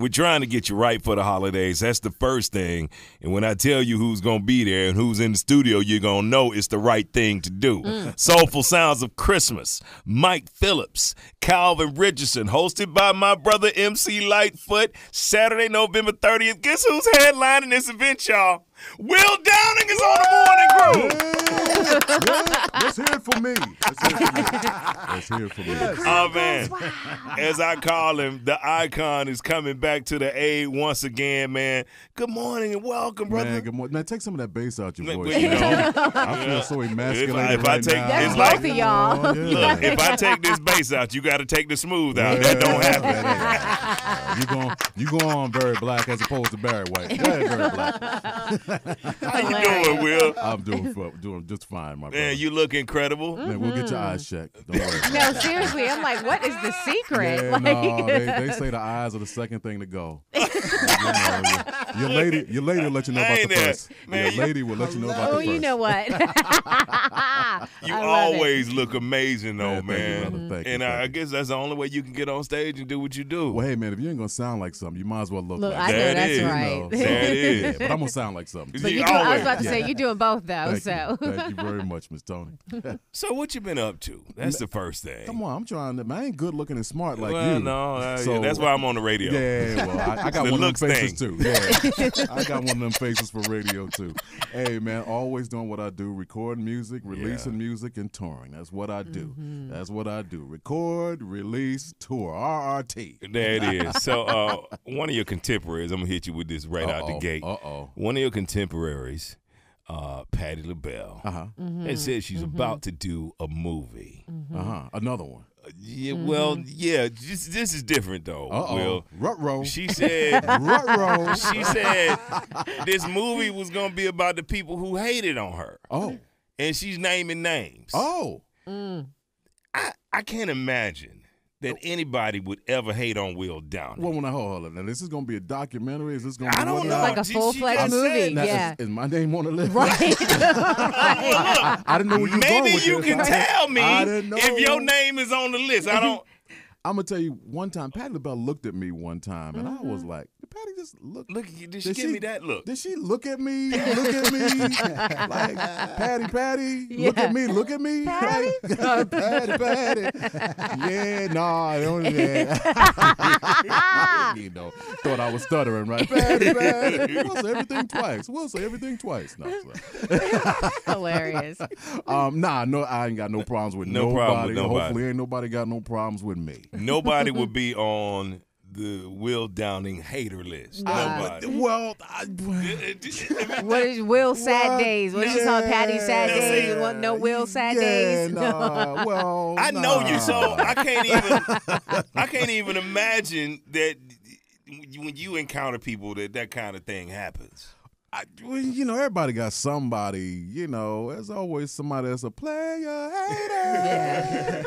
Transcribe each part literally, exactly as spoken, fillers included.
We're trying to get you right for the holidays. That's the first thing. And when I tell you who's going to be there and who's in the studio, you're going to know it's the right thing to do. Mm. Soulful Sounds of Christmas. Mike Phillips, Calvin Richardson, hosted by my brother M C Lightfoot. Saturday, November thirtieth. Guess who's headlining this event, y'all? Will Downing is on the morning crew. Yeah, yeah. Let's hear it for me. Let's hear it for me. Let's hear it for me. Oh, man. As I call him, the icon is coming back to the A once again, man. Good morning and welcome, brother. Man, good morning. Man, take some of that bass out your Man, voice. well, you know, I feel so emasculated if I, if right I take, now. That's it's both like, of y'all. Oh, yeah. Look, if I take this bass out, you got to take the smooth out. Yeah, That don't happen. you going you go on very black as opposed to Barry White. Very, very black. How you doing, Will? I'm doing doing just fine, my brother. Man, you look incredible. Man, we'll get your eyes checked. Don't worry. No, seriously, I'm like, what is the secret? Yeah, like, no, they, they say the eyes are the second thing to go. You know, your, your lady, your lady will let you know about the Ain't first. that- man, Your lady will let you know about oh, the first. you know what? You I love always it. look amazing, though, Man, thank you, man. brother. Thank you, and thank I, I you. guess that's the only way you can get on stage and do what you do. Well, hey, man, if you ain't gonna sound like something, you might as well look, Look, like I know There it that's is. right. You know, There it is. Yeah, but I'm gonna sound like something. But You you do, I was always- about to say, Yeah. you're doing both, though, Thank so. you. Thank you very much, Miss Tony. So what you been up to? That's the first thing. Come on, I'm trying to. Man, I ain't good looking and smart like well, you. no, uh, So- yeah, that's why I'm on the radio. Yeah, well, I, I got The one of looks them faces thing. too. Yeah, I got one of them faces for radio too. Hey, man, always doing what I do: recording music, releasing Yeah. music, and touring. That's what I do. Mm-hmm. That's what I do: record, release, tour. R R T. There it is. So uh, one of your contemporaries, I'm gonna hit you with this right out the gate. Uh oh. One of your contemporaries, uh, Patti LaBelle, Uh huh. and said she's about to do a movie. Uh huh. Another one. Uh, Yeah, well, yeah. This, this is different though. Uh oh. Will Rut-row. she said? Rut-row. She said this movie was gonna be about the people who hated on her, Oh. and she's naming names. Oh. I I can't imagine that anybody would ever hate on Will Downing. Well, when I hold, hold on. Now, this is gonna be a documentary. Is this gonna be I don't what know. now? Like a She- full-fledged she just movie, said- Now, yeah. Is, is my name on the list? Right. I, I didn't know where you were going Maybe with you this. can I- tell me I didn't know. if your name is on the list. I don't. I'm gonna tell you one time. Patti LaBelle looked at me one time, and Mm-hmm. I was like, "Did Patti just look? Look, did she Did give she- me that look? Did she look at me? Look at me? Like Patty, Patty, look Yeah. at me, look at me, Patty? Like, Patty, Patty. Yeah, no, I don't. Yeah. You know, thought I was stuttering, right? Patty, Patty. We'll say everything twice. We'll say everything twice. No, sorry. Hilarious. um, nah, no, I ain't got no problems with No nobody. problem with nobody. Hopefully, ain't nobody got no problems with me. Nobody would be on the Will Downing hater list. Nobody. Well, I, What is Will sad What? days? What is this on Patty sad Yeah. days? You want no Will sad yeah, days? Nah, well, I know nah. you, so I can't even. I can't even imagine that when you encounter people that that kind of thing happens. I, well, you know, everybody got somebody. You know, there's always somebody that's a player hater.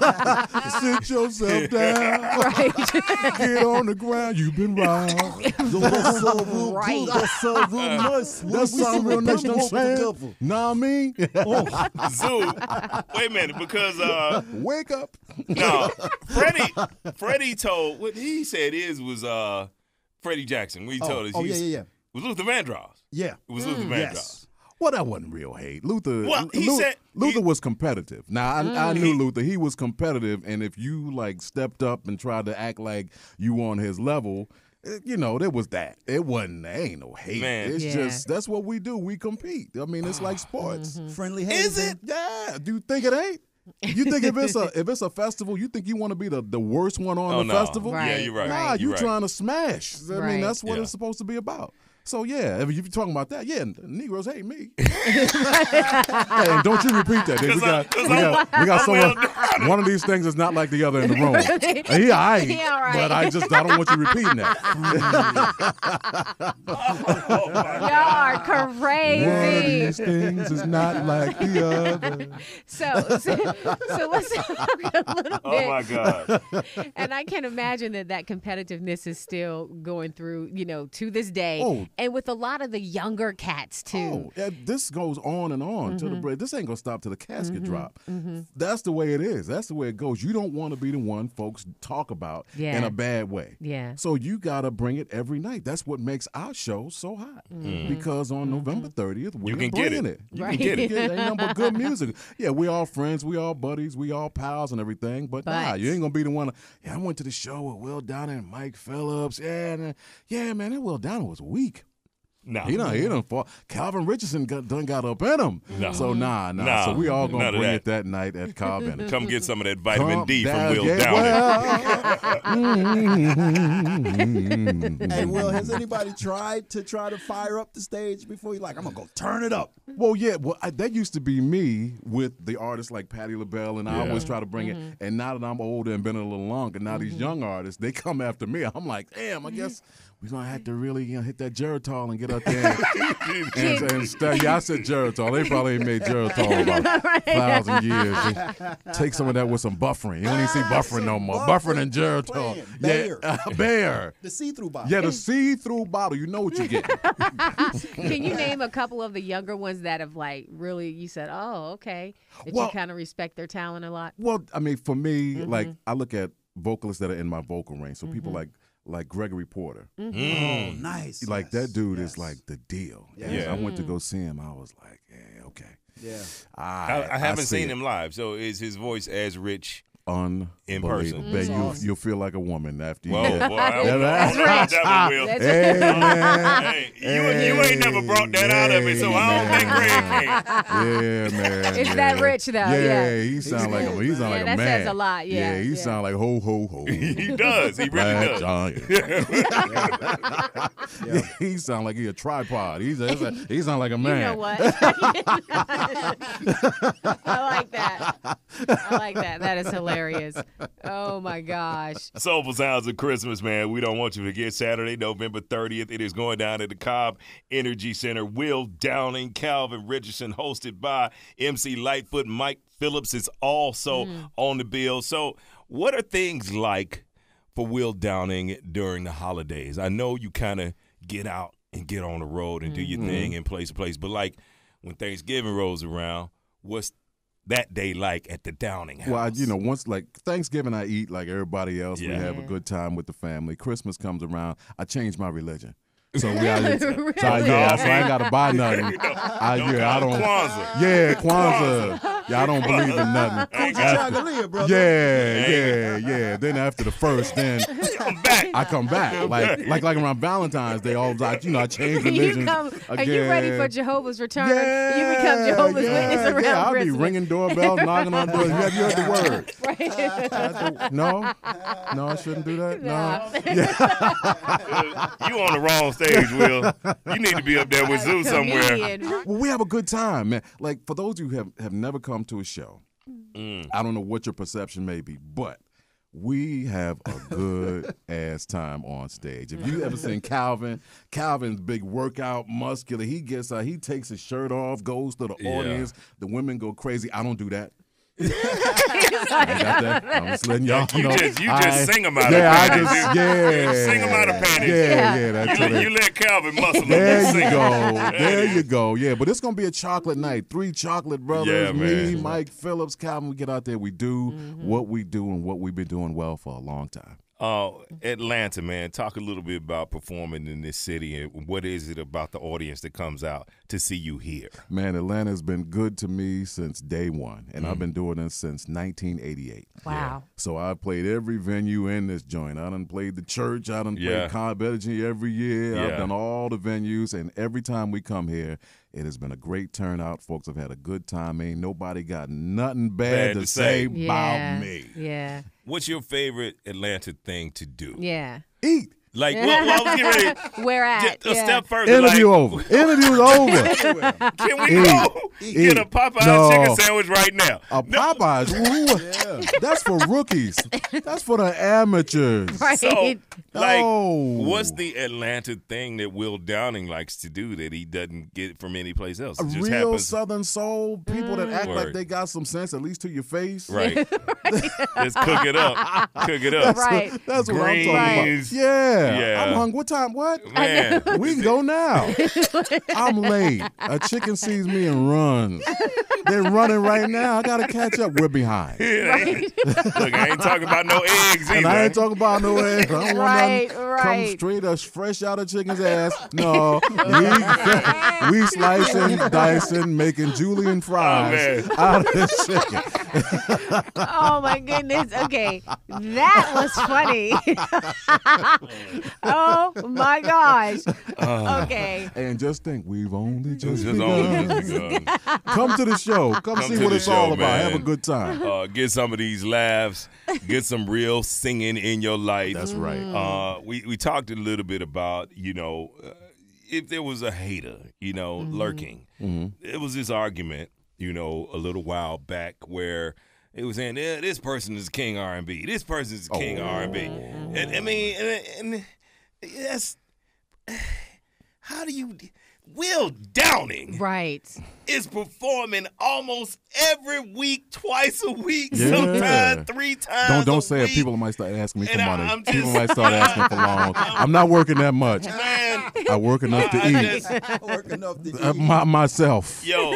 Sit yourself down. Right. Get on the ground. You've been robbed. That sound real Right. good. That sound real nice. That sound real nice. You know what I'm saying? Know what I mean? Zoo. Wait a minute, because uh, Wake up. no, Freddie. Freddie told what he said is was uh, Freddie Jackson. We Oh, told us. oh he yeah, yeah, yeah. was Luther Vandross. Yeah. It was Luther Vandross. Yes. Well, that wasn't real hate. Luther. Well, he Lu- said- Luther he- was competitive. Now I, I knew Luther. He was competitive, and if you like stepped up and tried to act like you on his level, eh, you know there was that. It wasn't. There ain't no hate. Man. It's Yeah. just that's what we do. We compete. I mean, it's like sports. Friendly hate. Is it? Yeah. Do you think it ain't? You think if it's a if it's a festival, you think you want to be the, the worst one on Oh the no. festival? Yeah, Right. you're right. Nah, you're you right. trying to smash. I Right. mean, that's what Yeah. it's supposed to be about. So yeah, if you're talking about that, yeah, Negroes hate me. Hey, and don't you repeat that. dude. We 'Cause I- got, 'cause we I'm- got, we got I'm someone. well One of these things is not like the other in the room. He all right, He all right. but I just I don't want you repeating that. Y'all are One of crazy. these things is not like the other. So, so, so let's talk a little Oh bit. my God. And I can imagine that that competitiveness is still going through, you know, to this day. Oh, and with a lot of the younger cats too. Oh, yeah, this goes on and on mm-hmm. to the break. This ain't gonna stop till the casket mm-hmm. drop. Mm-hmm. That's the way it is. That's the way it goes. You don't want to be the one folks talk about yeah. in a bad way. Yeah. So you gotta bring it every night. That's what makes our show so hot. Mm-hmm. Because on mm-hmm. November thirtieth, we're you can bringing get it. it. You right. can get it. Ain't nothing but good music. Yeah, we all friends, we all buddies, we all pals and everything. But, but nah, you ain't gonna be the one. Yeah, I went to the show with Will Downing and Mike Phillips. Yeah, and, yeah, man, that Will Downing was weak. No. He done, he done fall. Calvin Richardson got, done got up in him. No. So, nah, nah, nah. So we all going to bring that. it that night at Cobb Energy. Come get some of that vitamin Come D down, from Will yeah, Downing. Well, hey, Will, has anybody tried to try to fire up the stage before you like, I'm going to go turn it up? Well, yeah, well, I, that used to be me with the artists like Patti LaBelle, and I yeah. always try to bring mm-hmm. it. And now that I'm older and been a little longer, now mm-hmm. these young artists, they come after me. I'm like, damn, I guess we're going to have to really you know, hit that Geritol and get up there and, and, and stay. Yeah, I said Geritol. They probably ain't made Geritol about a thousand years. Just take some of that with some buffering. You don't even see buffering no more. Buffering and Geritol. Bear. Yeah, uh, Bear. The see-through bottle. Yeah, the see-through bottle. You know what you get. Can you name a couple of the younger ones that have like really, you said, oh, okay, that well, you kind of respect their talent a lot? Well, I mean, for me, mm-hmm. like, I look at vocalists that are in my vocal range. So mm-hmm. people like like Gregory Porter. Mm-hmm. Mm. Oh, nice. Like, yes. that dude yes. is like the deal. Yeah. yeah. I went to go see him. I was like, yeah, okay. Yeah. I, I, I haven't I seen it. him live, so is his voice as rich? In person. Mm-hmm. You, awesome. You'll feel like a woman after you Whoa, get boy, I don't, yeah, know, I don't know about that one, Will. That's Hey, man. Hey, you, hey, you ain't never brought that out of me, so I don't think Greg can. Yeah, man. It's yeah. that rich, though. Yeah, Yeah, he sound like a, he sound yeah, like a that man. says a lot. Yeah, yeah he yeah. sound like ho, ho, ho. He does. He really Black does. giant. Yeah. He sound like he a tripod. He's a, a, he sound like a man. You know what? I like that. I like that. That is hilarious. Oh, my gosh. Soulful Sounds of Christmas, man. We don't want you to forget Saturday, November thirtieth. It is going down at the Cobb Energy Center. Will Downing, Calvin Richardson, hosted by M C Lightfoot. Mike Phillips is also mm. on the bill. So what are things like for Will Downing during the holidays? I know you kind of get out and get on the road and mm-hmm. do your thing and place to place, but like when Thanksgiving rolls around, what's that day like at the Downing house? Well, I, you know, once like Thanksgiving, I eat like everybody else. Yeah. We have Yeah. a good time with the family. Christmas comes around, I change my religion. So we out Really? so, yeah, so I ain't gotta buy nothing. I, yeah, I don't. Kwanzaa. Yeah, Kwanzaa. Yeah, I don't believe in nothing. Chagalia, brother. Yeah, yeah, yeah. Then after the first, then Come back. I come back. Like, like, like around Valentine's Day, all like, you know, I change religions. You come, again. are you ready for Jehovah's return? Yeah, you become Jehovah's yeah, Witness around yeah, I'll Christmas. be ringing doorbells, knocking on doors. Have you heard the word? Right. No, no, I shouldn't do that. No. You on the wrong stage, Will. You need to be up there with Zoo somewhere. Comedian. Well, we have a good time, man. Like, for those of you who have, have never come to a show, Mm. I don't know what your perception may be, but we have a good ass time on stage. If you ever seen Calvin, Calvin's big workout, muscular. He gets uh, he takes his shirt off, goes to the Yeah. audience. The women go crazy. I don't do that. I got that. I'm just letting y'all You know. just, you I- just sing them out yeah, of I panties. just yeah, Sing them out of panties. Yeah, Yeah. yeah, that's You, what let, it- you let Calvin muscle up. There and you sing. go. There you go. Yeah, but it's going to be a chocolate night. Three chocolate brothers, Yeah, me, man. Mike Phillips, Calvin. We get out there. We do Mm-hmm. what we do and what we've been doing well for a long time. Uh, Atlanta, man, talk a little bit about performing in this city and what is it about the audience that comes out to see you here? Man, Atlanta's been good to me since day one, and Mm. I've been doing this since nineteen eighty-eight. Wow. So I've played every venue in this joint. I done played the church. I done Yeah. played Cobb Energy every year. Yeah. I've done all the venues, and every time we come here, it has been a great turnout. Folks have had a good time. Ain't nobody got nothing bad, Bad to to say say. about Yeah. me. Yeah. What's your favorite Atlanta thing to do? Yeah. Eat. Like, well, well, I was getting ready. Where at? Just a Yeah. step further. Interview like, over. Interview's over. Can we Eat. go Eat. get a Popeye No. chicken sandwich right now? A Popeyes. Ooh, that's for rookies. That's for the amateurs. Right. So, like, No. what's the Atlanta thing that Will Downing likes to do that he doesn't get from any place else? A It just real happens. Southern soul, people that act like Word. they got some sense, at least to your face. Right. Just cook it up. Cook it up. Right. That's what I'm talking Greens. about. Yeah. Yeah. Yeah. I'm hungry. What time? What? Man. We can go now. I'm late. A chicken sees me and runs. They're running right now. I gotta catch up. We're behind. Right. Look, I ain't talking about no eggs either. And I ain't talking about no eggs. I don't want Right, nothing right. come straight us fresh out of chicken's ass. No, we, we slicing, dicing, making julienne fries Oh, out of this chicken. Oh my goodness. Okay. That was funny. Oh my gosh. Okay. And just think, we've only just, Just begun. only just begun. Come to the show. Come, Come see to what the it's all show, about. man. Have a good time. Uh, get some of these laughs. Get some real singing in your life. That's right. Uh, we, we talked a little bit about, you know, uh, if there was a hater, you know, lurking. Mm-hmm. It was this argument, you know, a little while back where it was saying, yeah, this person is king R and B. This person is king Oh. R and B. And I mean, and, and that's, how do you, Will Downing Right. is performing almost every week, twice a week, Yeah. sometimes three times Don't don't a say week. it. People might start asking me for And I- money. I'm People just- might start asking for loans. I'm not working that much. Man, I work enough to I eat just- Work enough to uh, eat. my, myself. yo,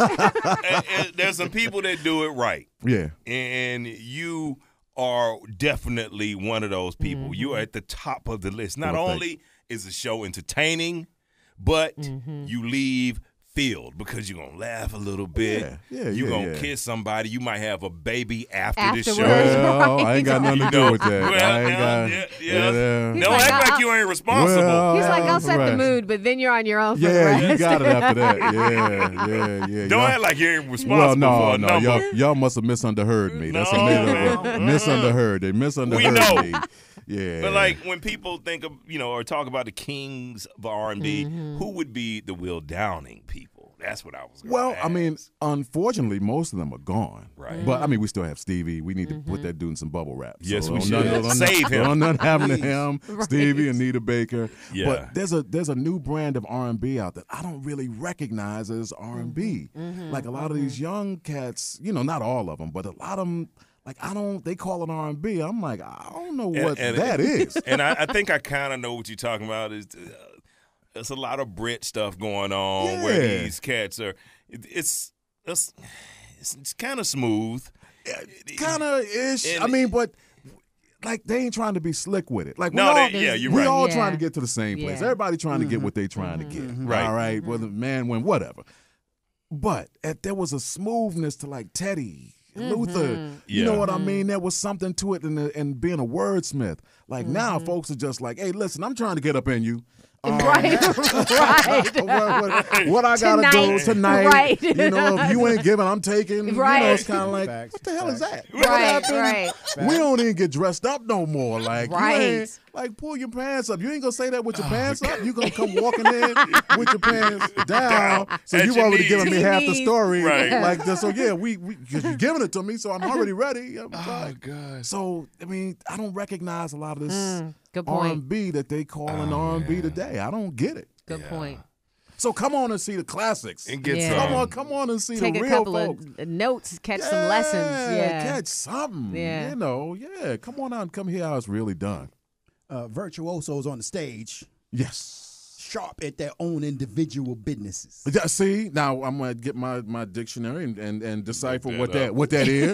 and- and there's some people that do it right, Yeah. and you are definitely one of those people. Mm-hmm. You are at the top of the list. Not Well, thank only is the show entertaining, but Mm-hmm. you leave filled because you're going to laugh a little bit. Yeah, yeah, You're yeah, going to yeah. kiss somebody. You might have a baby after the Afterwards. show. Well, I ain't got nothing to You do know, with that. well, I ain't now, got. yeah, yeah. yeah. He's Don't like, act I- like you ain't responsible. Well, He's like, I'll set right. the mood, but then you're on your own for the Yeah, rest. you got it after that. Yeah, yeah, yeah. Don't Y'all- act like you ain't responsible Well, for no, a no, number. y'all, y'all must have misunderstood me. That's No, a made man. up word. Misunderstood. They misunderstood know. me. Yeah. But like when people think of, you know, or talk about the kings of R and B, who would be the Will Downing people? That's what I was going well, to I mean, unfortunately, most of them are gone. Right. But I mean, we still have Stevie. We need to put that dude in some bubble wrap. Yes, we don't should. none- don't Save none- him. don't Nothing happen to Please. him. Stevie, Anita Baker. Yeah. But there's a there's a new brand of R and B out that I don't really recognize as R and B. Like a lot of these young cats, you know, not all of them, but a lot of them. Like I don't, they call it R and B. I'm like, I don't know what and- that is. And I, I think I kind of know what you're talking about. Is uh, there's a lot of Brit stuff going on where Yeah. these cats are. It, it's it's it's, it's kind of smooth. Kind of ish. And- I mean, but like they ain't trying to be slick with it. Like we No, all, they- yeah, you're we right. all Yeah. trying to get to the same place. Yeah. Everybody trying to get what they trying to get. Right. All right. Whether man win, whatever. But if there was a smoothness to like Teddy. Luther, you know Yeah. what I mean? There was something to it in, the, in being a wordsmith. Like now, Mm-hmm. folks are just like, "Hey, listen, I'm trying to get up in you. Um, Right, right. what, what- what I gotta do Tonight. tonight? Right. You know, if you ain't giving, I'm taking. You know, Right. it's kind of like, Facts, what the hell is that? facts. What Right, happened? right. We don't even get dressed up no more. Like, Right. you ain't, like pull your pants up. You ain't gonna say that with your pants up. You gonna come walking in with your pants down. So At you your already knees. giving me To your half the knees. story. Right. Like, so yeah, we, we you're giving it to me, so I'm already ready. I'm Oh like, God. so I mean, I don't recognize a lot of this Mm, good R point. and B that they call an Oh, R and B man. today. I don't get it. Good point. So come on and see the classics. And get Yeah. some. Come on, come on and see Take the a real couple folks. of notes, catch some lessons. Yeah. catch something. Yeah. You know, yeah. Come on out and come hear how it's really done. Uh, virtuosos on the stage, Yes. sharp at their own individual businesses. Yeah, see, now I'm gonna get my, my dictionary and, and, and decipher Look what that that up. what that is.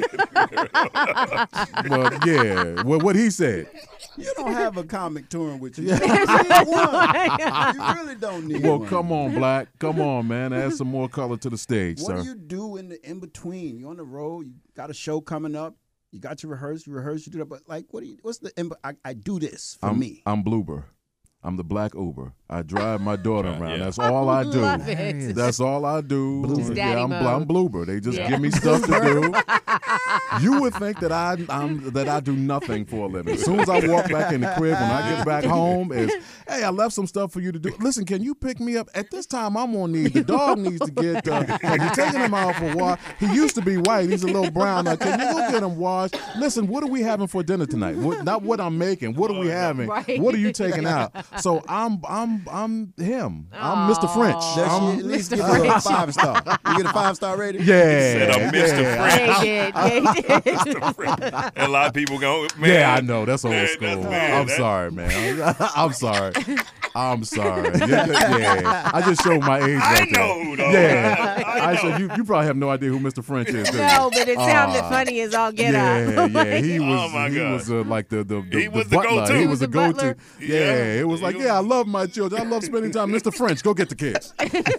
But yeah, what what he said. You don't have a comic touring with you. You don't need one. You really don't need Well, one. come on, Black. Come on, man. Add some more color to the stage, What sir. do you do in the in between? You're on the road. You got a show coming up. You got to rehearse. You rehearse. You do that. But like, what do you? What's the? in- I, I do this for I'm, me. I'm Blueber. I'm the Black Uber. I drive my daughter around. Yeah. That's all I do. Love it. That's all I do. Just daddy yeah, I'm, mode. I'm Blueber. They just Yeah. give me stuff to do. You would think that I I'm that I do nothing for a living. As soon as I walk back in the crib, when I get back home, is hey, I left some stuff for you to do. Listen, can you pick me up? At this time, I'm gonna need the dog needs to get. Uh, like you're taking him out for a walk. He used to be white. He's a little brown. Now, can you go get him washed? Listen, what are we having for dinner tonight? What, not what I'm making. What are we having? Right. What are you taking out? So I'm I'm I'm I'm him. I'm Mister French. Does I'm, she at least Mister give you a French. five star? You get a five star rating? yeah. Said I'm Mister yeah. French. Yeah, he did. Yeah, he did. And a lot of people go, man. Yeah, I know. That's old man, school. that's- man, I'm that- sorry, man. I'm sorry. I'm sorry. Yeah, yeah. I just showed my age. I right there. know who, though. Yeah. I- I I know. said you. You probably have no idea who Mister French is. Do you? No, but it sounded Ah. funny as all get Yeah, out. yeah, he was. Oh, my he God. was uh, like the the, the, He was the the butler. go-to. He He was was the the go-to. butler? Yeah, Yeah. it was like, He yeah, I was- love my children. I love spending time. Mister French, go get the kids.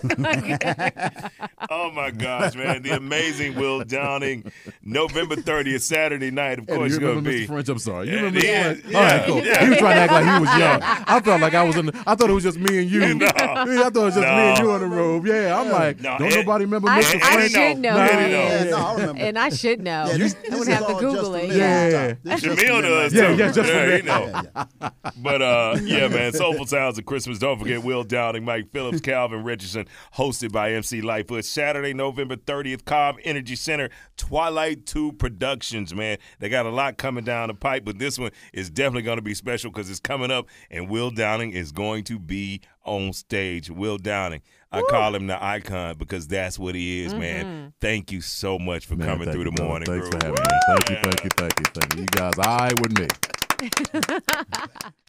Oh my gosh, man! The amazing Will Downing, November thirtieth, Saturday night. Of Eddie, course, you you're remember gonna Mister be. French? I'm sorry. You Yeah, remember Mister yeah, French? yeah, All right, cool. yeah. He was trying to act like he was young. I felt like I was in. The, I thought it was just me and you. No. Yeah, I thought it was just me and No. you in the room. Yeah, I'm like, No, don't Ed- nobody remember I, Mister I French? should know. No, who Eddie he know. is. Yeah, no, I remember. And I should know. Yeah, this, I this would is have to all Google just for it. men. Yeah. This is just Jamil for men does right Yeah, too. yeah, just for yeah, men. he know. Yeah, yeah. But uh, yeah, man, Soulful Sounds of Christmas. Don't forget Will Downing, Mike Phillips, Calvin Richardson, hosted by M C Lightfoot. Saturday, November thirtieth, Cobb Energy Center, Twilight two Productions, man. They got a lot coming down the pipe, but this one is definitely going to be special because it's coming up, and Will Downing is going to be on stage. Will Downing. I call him the icon because that's what he is, man. Thank you so much for Man, coming thank through you, the brother. morning. Thanks crew. for having me. Thank you, thank you, thank you, thank you. You guys, all right with me.